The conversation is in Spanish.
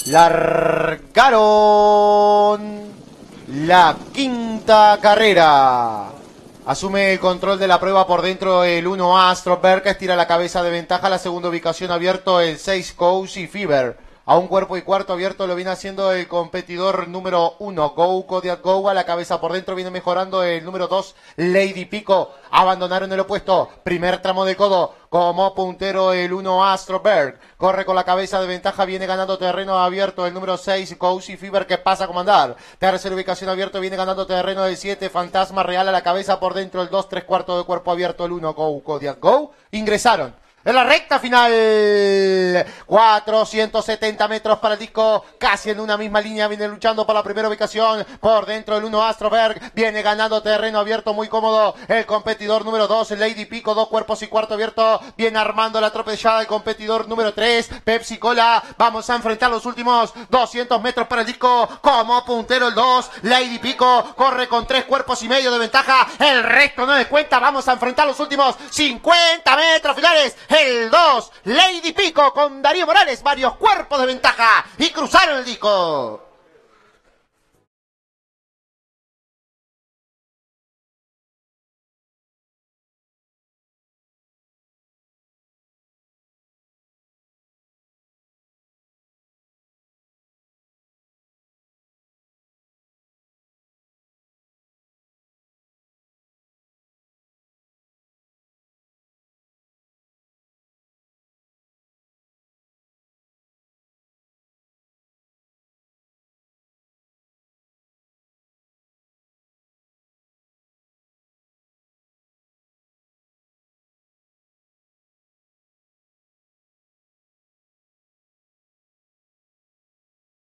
Largaron la quinta carrera. Asume el control de la prueba por dentro el 1 Astroberg, estira la cabeza de ventaja. La segunda ubicación abierto el 6 Cozy Fever. A un cuerpo y cuarto abierto lo viene haciendo el competidor número 1, Go Kodiak Go. A la cabeza por dentro viene mejorando el número 2, Lady Pico. Abandonaron el opuesto. Primer tramo de codo. Como puntero el 1 Astroberg. Corre con la cabeza de ventaja. Viene ganando terreno abierto el número 6, Cozy Fever, que pasa a comandar. Tercera ubicación abierto. Viene ganando terreno el 7, Fantasma Real. A la cabeza por dentro el 2, 3/4 de cuerpo abierto el 1, Go Kodiak Go. Ingresaron en la recta final, 470 metros para el disco, casi en una misma línea, viene luchando por la primera ubicación, por dentro el 1 Astroberg, viene ganando terreno abierto muy cómodo, el competidor número 2, Lady Pico, 2 cuerpos y cuarto abierto, viene armando la atropellada el competidor número 3, Pepsi Cola. Vamos a enfrentar los últimos 200 metros para el disco, como puntero el 2, Lady Pico, corre con 3 cuerpos y medio de ventaja, el resto no es cuenta. Vamos a enfrentar los últimos 50 metros finales. El 2, Lady Pico con Darío Morales, varios cuerpos de ventaja y cruzaron el disco.